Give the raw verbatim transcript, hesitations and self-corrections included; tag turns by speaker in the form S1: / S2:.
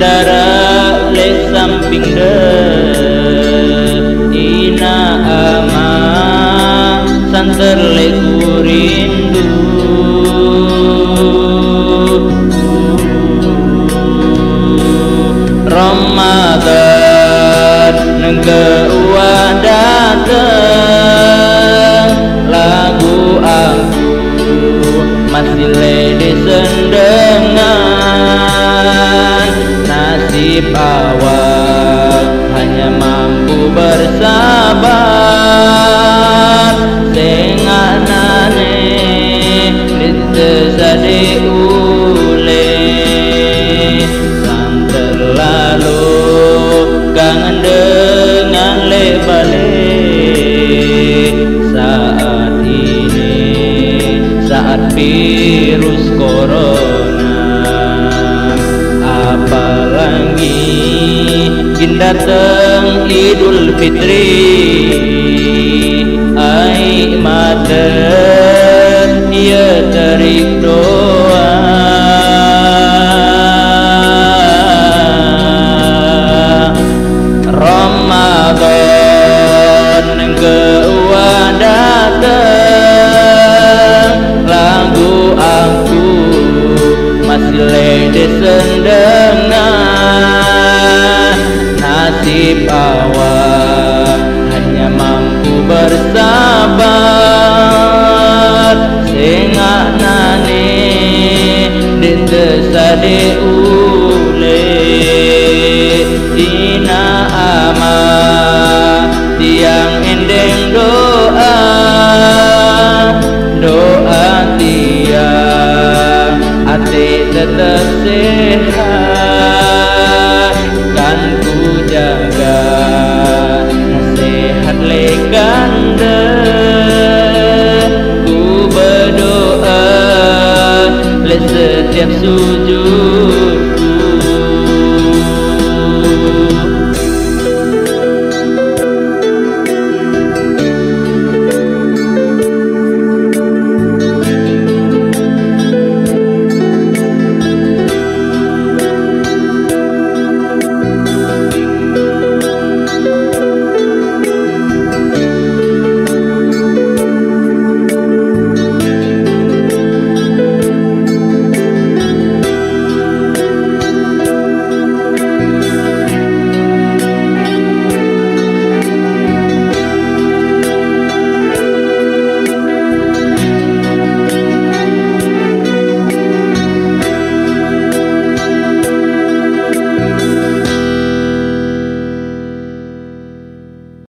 S1: Gendara le samping de ina ama santer le kurindu Ramadan ngeua dateng lagu aku masih lede sendengan nasib awak hanya mampu bersabar senganane ditesade ule sang terlalu kangen dengan lebale saat ini saat virus corona apalagi gin dateng Idul Fitri ai maten ia terik doa Ramadan ngeua dateng lagu aku masih lede sendengan nasib awak hanya mampu bersabar senganane ditesade ule ina ama tiang endeng doa doa tiang hati tetap sehat kan ku jaga nasihat leganda ku berdoa le setiap sujud